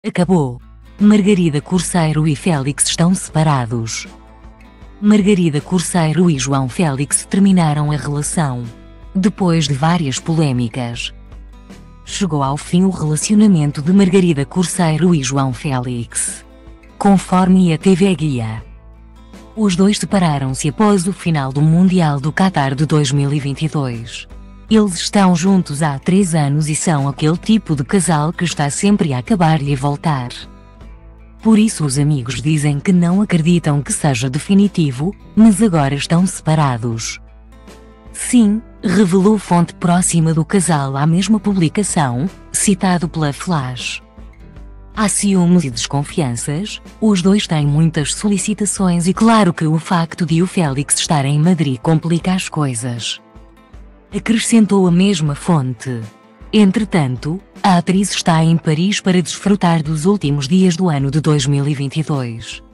Acabou. Margarida Corseiro e Félix estão separados. Margarida Corseiro e João Félix terminaram a relação. Depois de várias polêmicas, chegou ao fim o relacionamento de Margarida Corseiro e João Félix. Conforme a TV Guia, os dois separaram-se após o final do Mundial do Qatar de 2022. Eles estão juntos há 3 anos e são aquele tipo de casal que está sempre a acabar e a voltar. Por isso os amigos dizem que não acreditam que seja definitivo, mas agora estão separados. Sim, revelou fonte próxima do casal à mesma publicação, citado pela Flash. Há ciúmes e desconfianças, os dois têm muitas solicitações e claro que o facto de o Félix estar em Madrid complica as coisas. Acrescentou a mesma fonte. Entretanto, a atriz está em Paris para desfrutar dos últimos dias do ano de 2022.